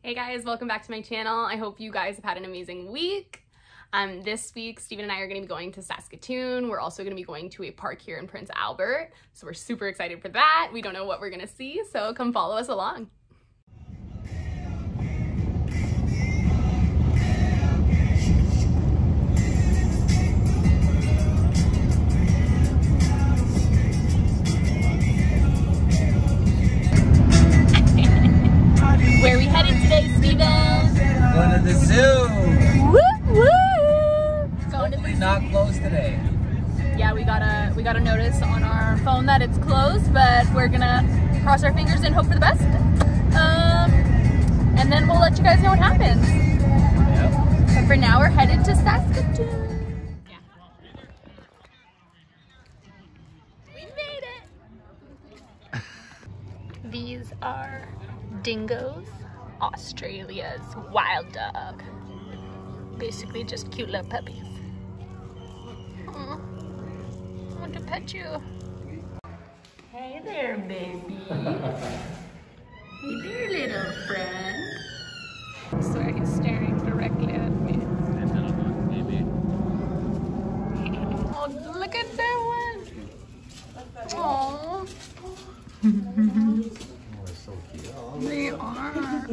Hey guys, welcome back to my channel. I hope you guys have had an amazing week. This week, Steven and I are going to be going to Saskatoon. We're also going to be going to a park here in Prince Albert. So we're super excited for that. We don't know what we're going to see, so come follow us along. Where are we headed today, Steven? Going to the zoo! Woo woo! Hopefully not closed today. Yeah, we got a notice on our phone that it's closed, but we're gonna cross our fingers and hope for the best. And then we'll let you guys know what happens. Yep. But for now, we're headed to Saskatoon. Yeah. We made it! These are dingoes, Australia's wild dog. Basically just cute little puppies. Aww. I want to pet you. Hey there, baby. Hey there, little friend. I swear he's staring directly at me. Oh, look at that one. Aww. So cute. They are.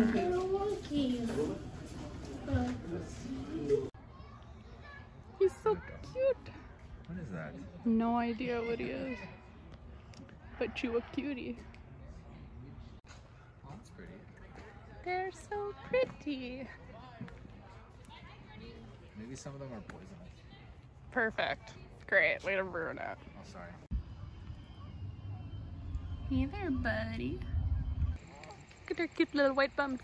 He's so cute. What is that? No idea what he is. But you a cutie. Oh, that's pretty. They're so pretty. Maybe some of them are poisonous. Perfect. Great. Way to ruin it. Oh, sorry. Hey there, buddy. Look at their cute little white bums.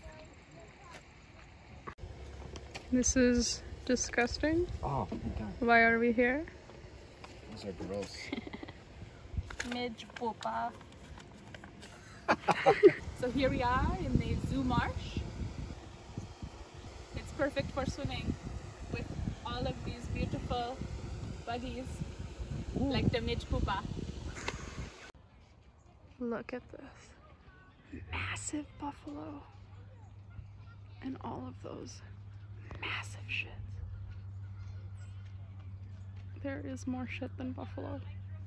This is disgusting. Oh, okay. Why are we here? Those are gross. Midge Popa. So here we are in the zoo marsh. It's perfect for swimming with all of these beautiful buggies. Ooh. Like the Midge Popa. Look at this. Massive buffalo. And all of those massive shits. There is more shit than buffalo.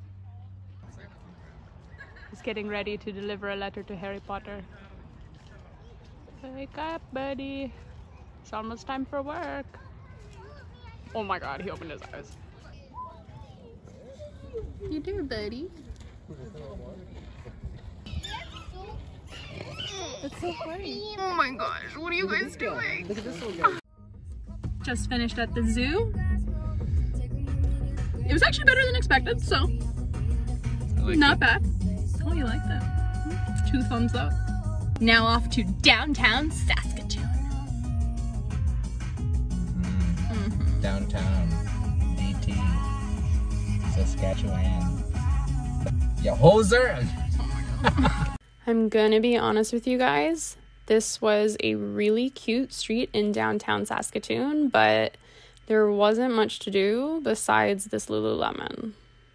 He's getting ready to deliver a letter to Harry Potter. Wake up, buddy. It's almost time for work. Oh my god, he opened his eyes. You there, buddy? It's so funny. Oh my gosh, what are you guys doing? Look at this little guy. Just finished at the zoo. It was actually better than expected, so not bad. Oh, you like that? 2 thumbs up. Now off to downtown Saskatoon. Downtown DT Saskatchewan. Ya hoser! I'm gonna be honest with you guys. This was a really cute street in downtown Saskatoon, but there wasn't much to do besides this Lululemon.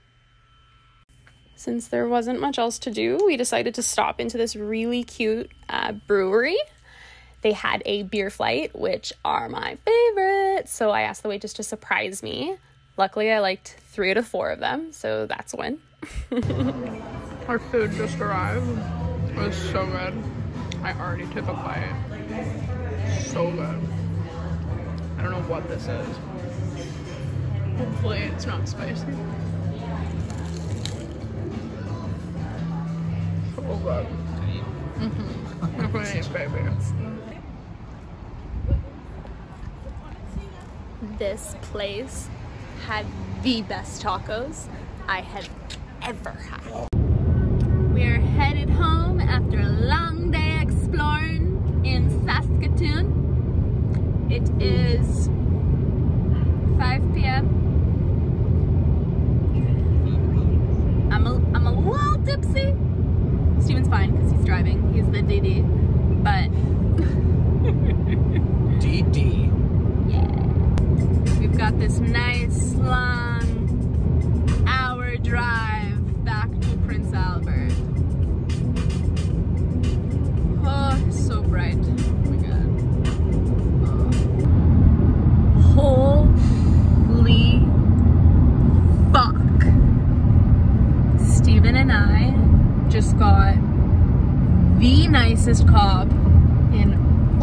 Since there wasn't much else to do, we decided to stop into this really cute brewery. They had a beer flight, which are my favorite, so I asked the waitress to surprise me. Luckily, I liked 3 out of 4 of them, so that's a win. Our food just arrived. It was so good. I already took a bite. So good. I don't know what this is. Hopefully it's not spicy. So good. I'm gonna eat, baby. This place had the best tacos I have ever had. We are headed home after a long day exploring in Saskatoon. It is 5 p.m. I'm a little tipsy. Steven's fine because he's driving. He's the DD. But DD. yeah. We've got this nice long hour drive back to Prince Albert. Oh, so bright. Oh my god.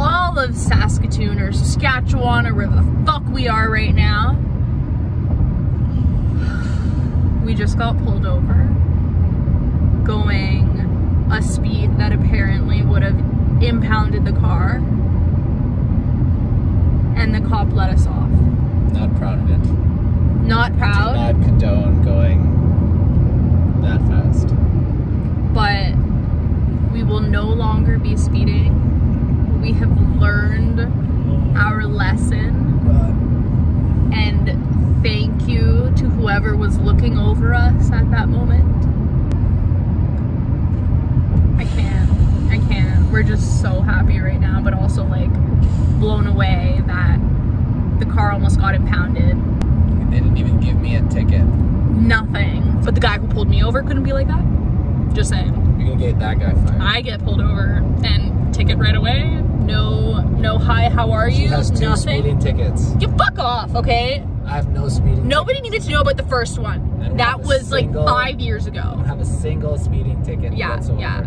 all of Saskatoon or Saskatchewan or wherever the fuck we are right now. We just got pulled over going a speed that apparently would have impounded the car, and the cop let us off. Not proud of it. Not proud. I do not condone going that fast. But we will no longer be speeding. We have learned our lesson. And thank you to whoever was looking over us at that moment. I can't. We're just so happy right now, but also like blown away that the car almost got impounded. They didn't even give me a ticket. Nothing. But the guy who pulled me over couldn't be like that. Just saying. You're gonna get that guy fired. I get pulled over and ticket right away. No hi, how are you? She has 2 Nothing. speeding tickets. You fuck off, okay? I have no speeding Nobody tickets. needed to know about the first one. That was like 5 years I ago. don't have a single speeding ticket whatsoever. Yeah.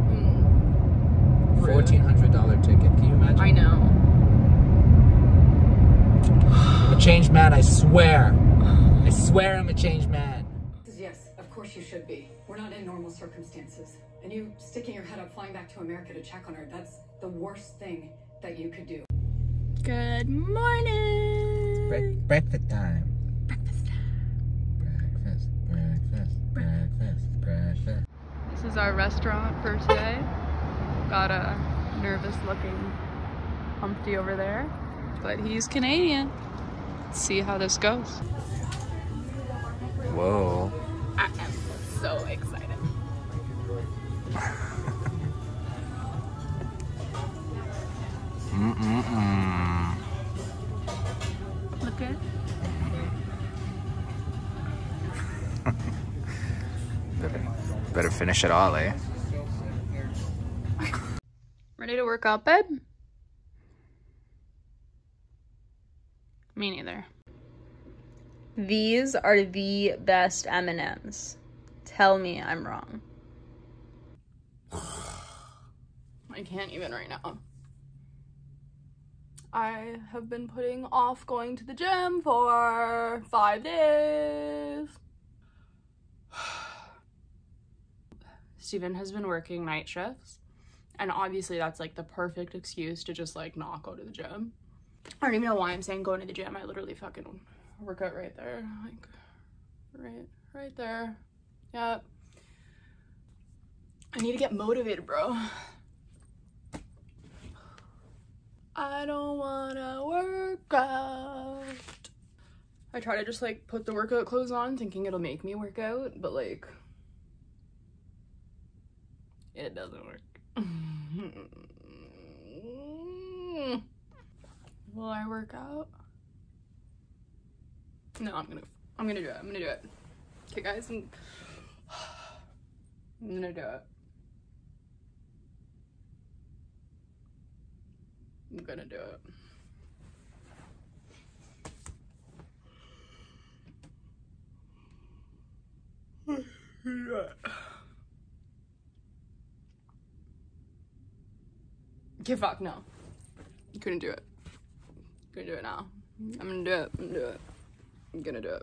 $1,400 ticket. Can you imagine? I know. I'm a changed man, I swear. I swear I'm a changed man. Yes, of course you should be. We're not in normal circumstances. And you sticking your head up, flying back to America to check on her, that's the worst thing that you could do. Good morning. Breakfast time. Breakfast time. Breakfast. This is our restaurant for today. Got a nervous looking Humpty over there, but he's Canadian. Let's see how this goes. Whoa. I am so excited. Look at it. Better finish it all, eh? Ready to work out, babe? Me neither. These are the best M&Ms. Tell me I'm wrong. I can't even right now. I have been putting off going to the gym for 5 days. Steven has been working night shifts, and obviously that's like the perfect excuse to just like not go to the gym. I don't even know why I'm saying going to the gym. I literally fucking work out right there, like right there. Yep. I need to get motivated, bro. I don't wanna work out. I try to just like put the workout clothes on thinking it'll make me work out, but like it doesn't work. Will I work out? No, I'm gonna do it. I'm gonna do it. Okay, guys, I'm gonna do it. I'm gonna do it. Okay, fuck, no. You couldn't do it. Couldn't do it now. I'm gonna do it. I'm gonna do it. I'm gonna do it.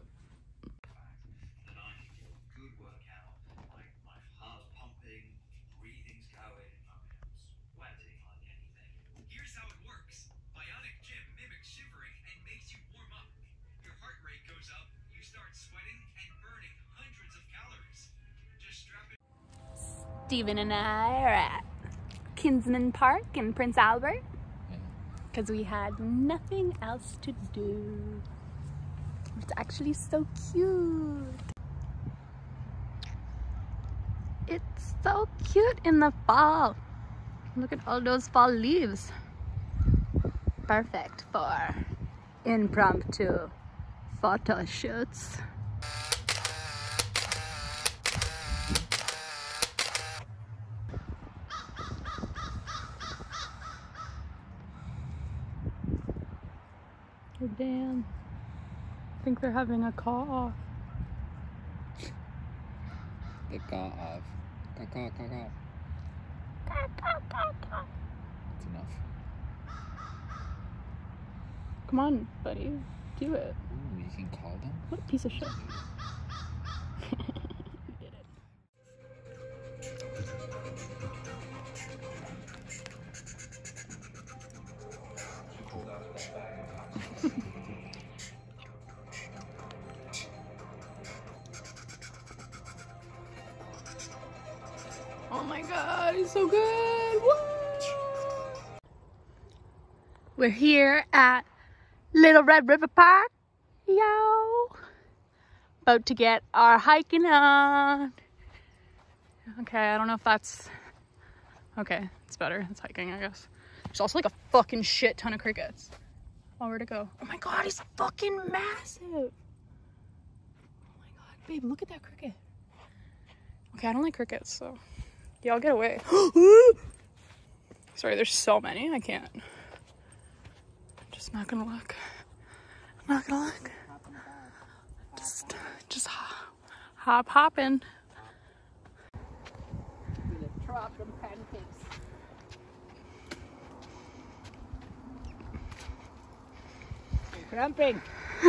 Good workout. Like my heart's pumping, breathing's going, I'm sweating like anything. Here's how it works. Bionic Gym mimics shivering and makes you warm up. Your heart rate goes up, you start sweating and burning hundreds of calories. Just strap it. Steven and I are at Kinsmen Park in Prince Albert because we had nothing else to do. It's actually so cute. It's so cute in the fall. Look at all those fall leaves. Perfect for impromptu photo shoots. Oh, damn. I think they're having a call-off. The call-off. Call. It's enough. Come on, buddy. Do it. Ooh, you can call them? What a piece of shit. Oh my god, he's so good. Woo! We're here at Little Red River Park, yo. About to get our hiking on. Okay, I don't know if that's... Okay, it's better. It's hiking, I guess. There's also like a fucking shit ton of crickets. Oh, where'd it go? Oh my god, he's fucking massive. Oh my god, babe, look at that cricket. Okay, I don't like crickets, so... Y'all get away. Sorry, there's so many. I can't. I'm just not gonna look. I'm not gonna look. Just hopping. Cramping.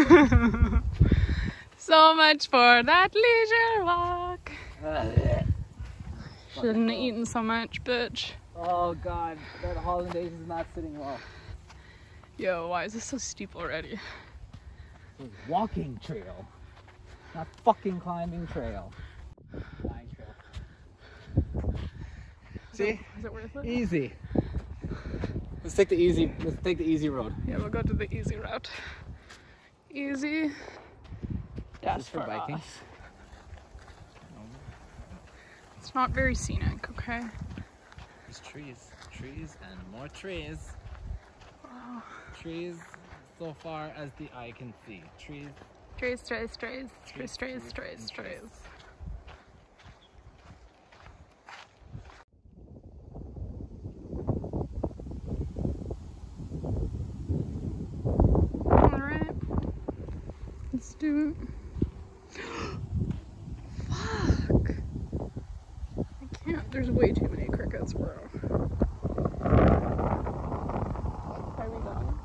So much for that leisure walk. Shouldn't have eaten so much, bitch. Oh god, that hollandaise is not sitting well. Yo, why is this so steep already? It's a walking trail, not fucking climbing trail. Flying trail. See? Is it worth it? Easy. Let's take the easy road. Yeah, we'll go to the easy route. Easy. That's for biking. us. It's not very scenic, okay? There's trees and more trees. Oh. Trees so far as the eye can see. Trees. Trees. Alright. Let's do it. Fuck. I can't. There's way too many crickets, bro. Are we done?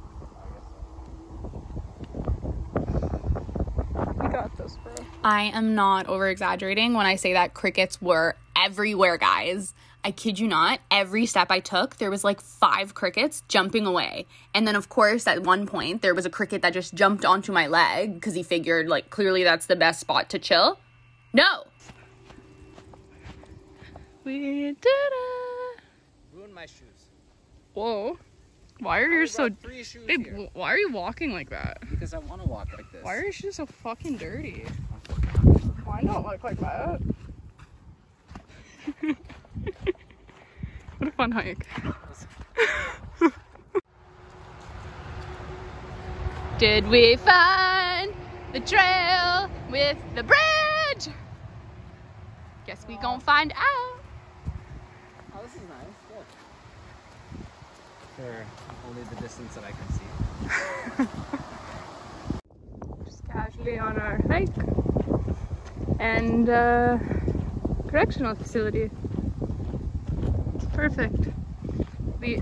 We got this, bro. I am not over exaggerating when I say that crickets were everywhere, guys. I kid you not. Every step I took, there was like 5 crickets jumping away. And then, of course, at one point, there was a cricket that just jumped onto my leg because he figured, like, clearly that's the best spot to chill. No! We did it! Ruined my shoes. Whoa. Why are you so... Free shoes Babe, here. why are you walking like that? Because I want to walk like this. Why are your shoes so fucking dirty? Why not look like that? What a fun hike. Did we find the trail with the bridge? Guess we gon' find out. Oh, this is nice. Good. For only the distance that I can see. Just casually on our hike. And correctional facility. It's perfect. The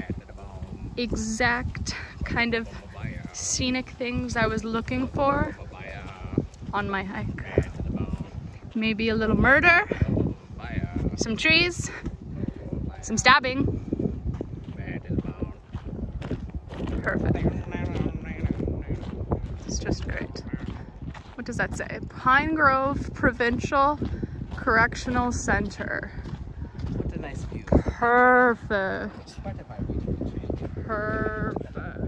exact kind of scenic things I was looking for on my hike. Maybe a little murder, some trees, some stabbing. Perfect. It's just great. What does that say? Pine Grove Provincial Correctional Center. What a nice view. Perfect. Perfect.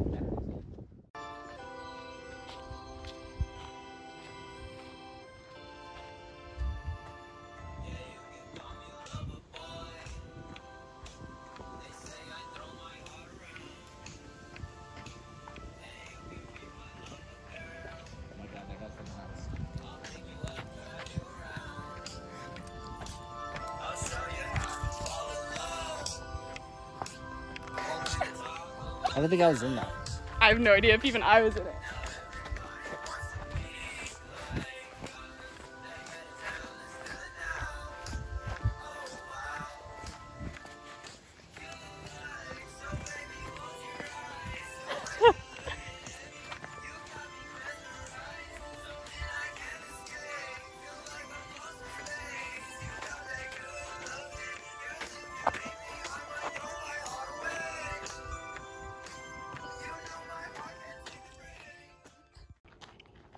I don't think I was in that. I have no idea if even I was in it.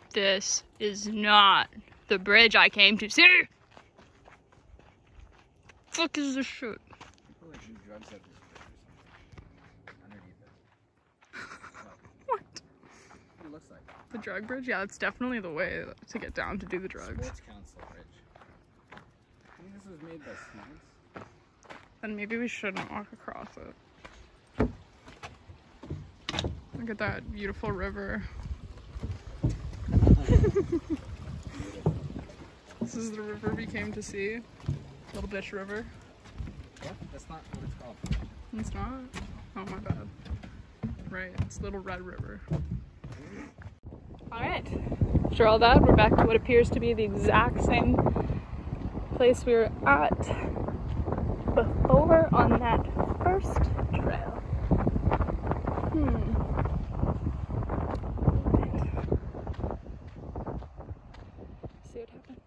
This is not the bridge I came to see. Fuck is this shit? People are shooting drugs at this bridge or something. Underneath it. What? What it looks like. The drug bridge? Yeah, it's definitely the way to get down to do the drugs. Sports Council Bridge. I think this was made by students. Then maybe we shouldn't walk across it. Look at that beautiful river. This is the river we came to see. Little Bitch River. What? That's not what it's called. It's not? Oh my bad. Right, it's Little Red River. Alright. After all that, we're back to what appears to be the exact same place we were at before on that first trail. See what happens.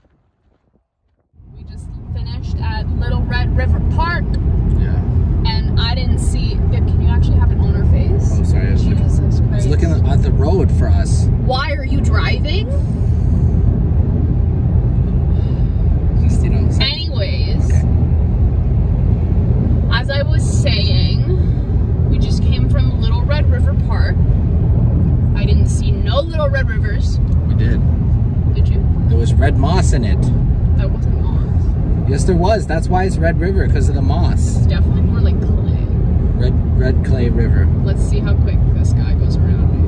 We just finished at Little Red River Park. Yeah. And I didn't see. Babe, can you actually have it on her face? Oh, sorry. I was looking at the road for us. Why are you driving? Just, you know. Anyways, Okay. as I was saying, we just came from Little Red River Park. I didn't see no Little Red Rivers. We did. Did you? There was red moss in it. That wasn't moss. Yes, there was. That's why it's Red River, because of the moss. It's definitely more like clay. Red clay river. Let's see how quick this guy goes around me.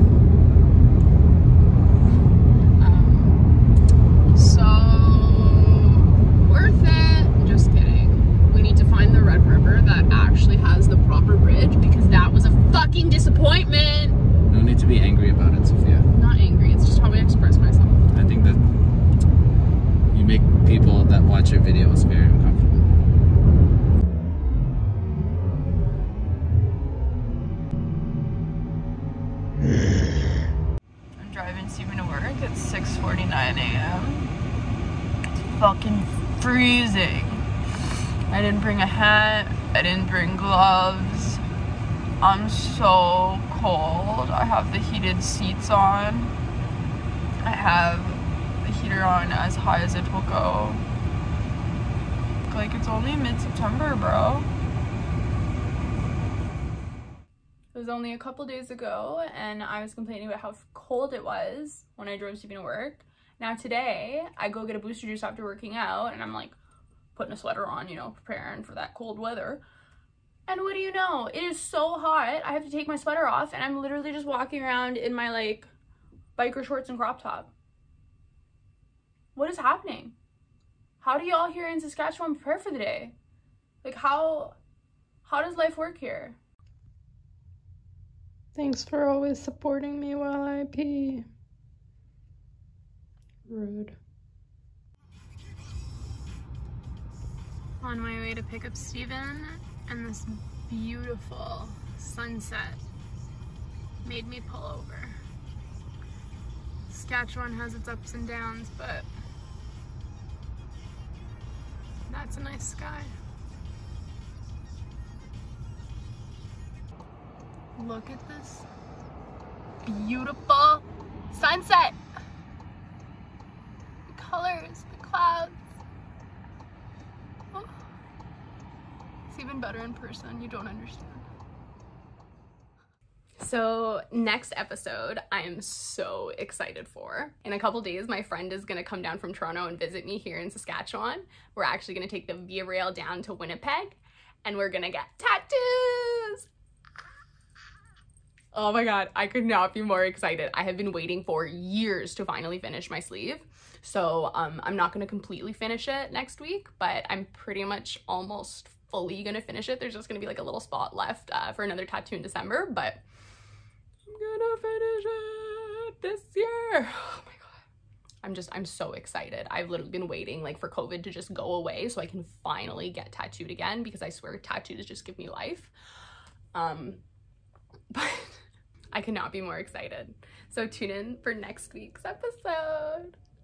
So worth it. Just kidding. We need to find the Red River that actually has the proper bridge because that was a fucking disappointment. No need to be angry about it, Sophia. Not angry. It's just how I express myself. I think that you make people that watch your videos very uncomfortable. I'm driving Steven to work at 6:49 a.m. It's fucking freezing. I didn't bring a hat. I didn't bring gloves. I'm so cold. I have the heated seats on. I have the heater on as high as it will go. Like it's only mid-September, bro. It was only a couple days ago and I was complaining about how cold it was when I drove Steven to work. Now today, I go get a booster juice after working out and I'm like putting a sweater on, you know, preparing for that cold weather. And what do you know? It is so hot. I have to take my sweater off and I'm literally just walking around in my like biker shorts and crop top. What is happening? How do y'all here in Saskatchewan prepare for the day? Like how does life work here? Thanks for always supporting me while I pee. Rude. On my way to pick up Steven, and this beautiful sunset made me pull over. Saskatchewan has its ups and downs, but that's a nice sky. Look at this beautiful sunset. The colors, the clouds. Oh. It's even better in person, you don't understand. So next episode, I am so excited for. In a couple days, my friend is gonna come down from Toronto and visit me here in Saskatchewan. We're actually gonna take the Via Rail down to Winnipeg and we're gonna get tattoos. Oh my God, I could not be more excited. I have been waiting for years to finally finish my sleeve. So I'm not gonna completely finish it next week, but I'm pretty much almost fully gonna finish it. There's just gonna be like a little spot left for another tattoo in December, but I'm gonna finish it this year. Oh my God. I'm so excited. I've literally been waiting like for COVID to just go away so I can finally get tattooed again because I swear tattoos just give me life. But I cannot be more excited. So tune in for next week's episode.